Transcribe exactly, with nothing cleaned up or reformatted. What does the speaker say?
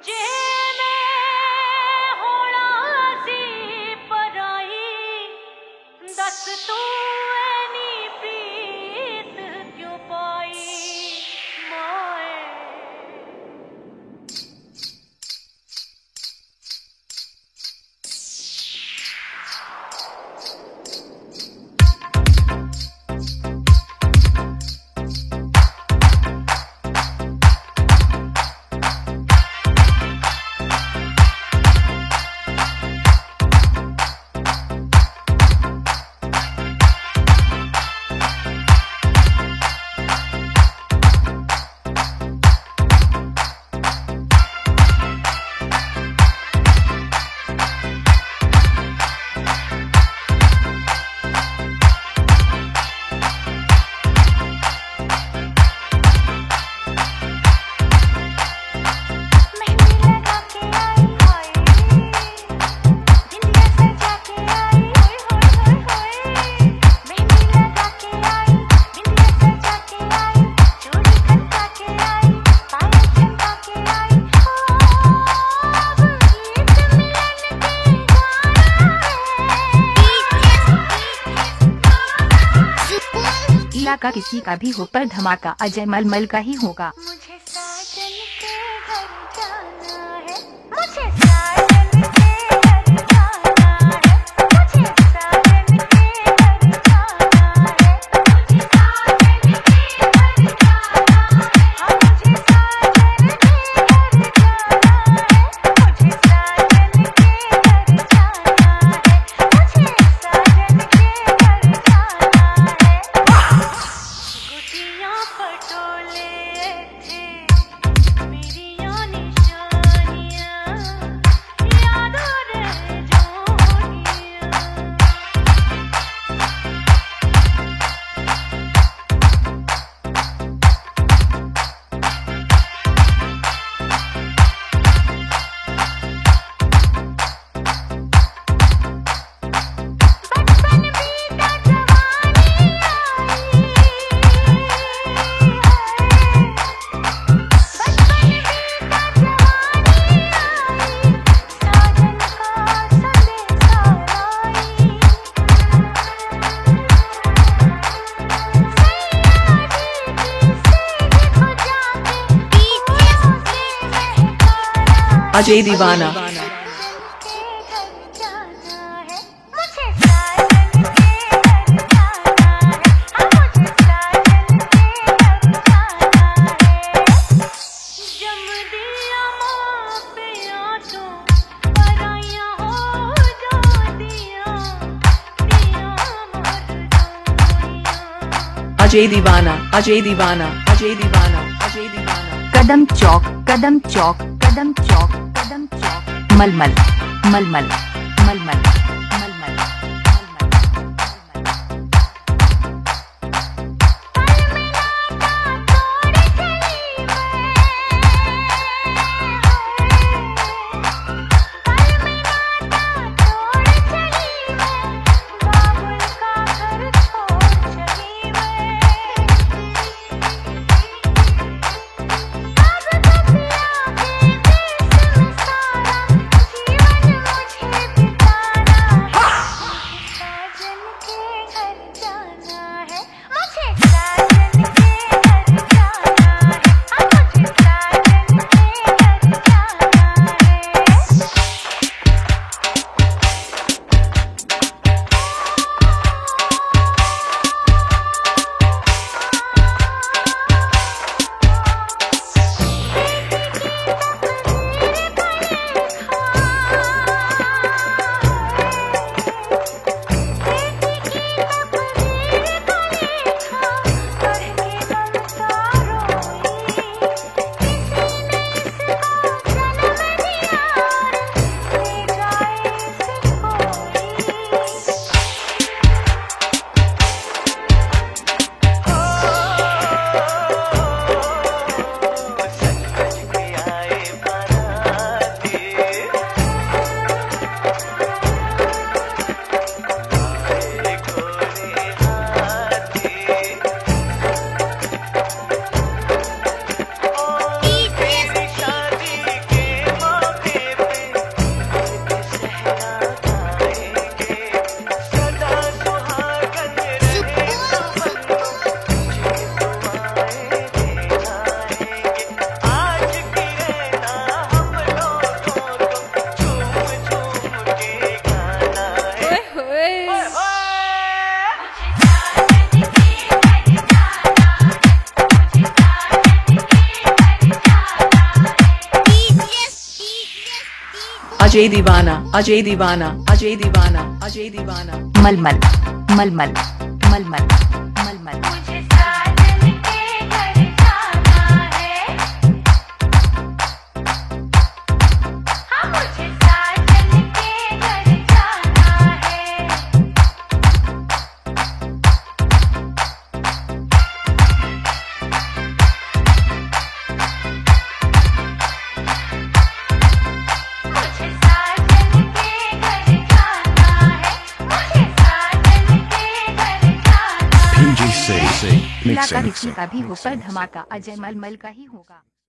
का किसी का भी हो पर धमाका अजय मलमल का ही होगा। मुझे साजन के घर जाना है, मुझे साजन के घर जाना है, मुझे साजन के घर जाना है, मुझे साजन के घर जाना है, मुझे साजन के घर जाना है, मुझे साजन के घर जाना है, मुझे साजन के घर जाना है। गुटियां पटोले थे मेरियां निशानियां, यादों रह जोड़ियां। बचपन बीता जवानी आई, बचपन बीता जवानी आई, साजन का संदेशा लाई। सैया जी की सेज को जाके फूलों से महकाना अजय दीवाना। के घर जाना है, मुझे साजन के घर जाना है, हाँ मुझे साजन के घर जाना है। जम दिया माँ पे आंसू, पराइयाँ हो जो दिया, दिया मोर दुनिया। अजय दीवाना अजय दीवाना अजय दीवाना अजय दीवाना। कदम चौक कदम चौक कदम चौक कदम चौक मलमल मलमल मलमल मलमल पल में नाता तोड़ चली मैं, पल में नाता तोड़ चली मैं, बाबुल का घर छोड़ चली मैं। अब बतिया के देश में सारा जीवन मुझे बिताना अजय दीवाना अजय दीवाना अजय दीवाना अजय दीवाना मलमल मलमल मलमल मलमल मुझे साजन के घर जाना है। हाँ मुझे साजन के घर जाना है। मुझे साजन के घर जाना है। मुझे साजन के घर जाना है। P G C इलाका Mixing. किसी का भी हो पर धमाका अजय मलमल का ही होगा।